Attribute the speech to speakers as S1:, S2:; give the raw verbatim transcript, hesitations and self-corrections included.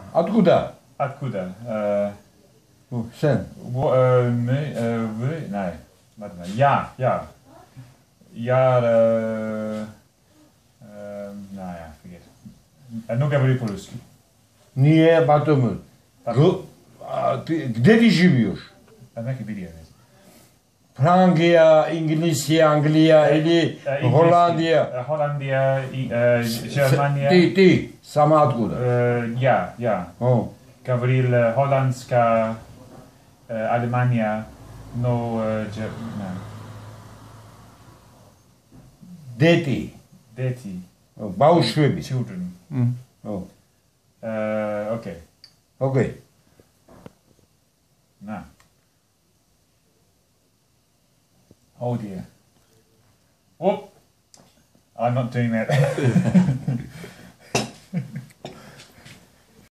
S1: Откуда?
S2: Откуда? Uh,
S1: Sen.
S2: uh, me, uh, we, nee, wat nou? Ja, ja. Ja, uh, uh, nou ja, vergeet. Uh, nu говори по-русски.
S1: Niye Batum'u? Где ты живешь?
S2: Neki biliyoruz.
S1: Fransa, İngilizce, Anglia или Hollandia?
S2: Hollandia, Germania.
S1: Ты, ты, сама откуда?
S2: Я, я. Говорил холландская, Alemania, но...
S1: Дети.
S2: Дети.
S1: Баушвеби.
S2: Children. Окей.
S1: Окей.
S2: Now. Oh dear. Whoop! I'm not doing that.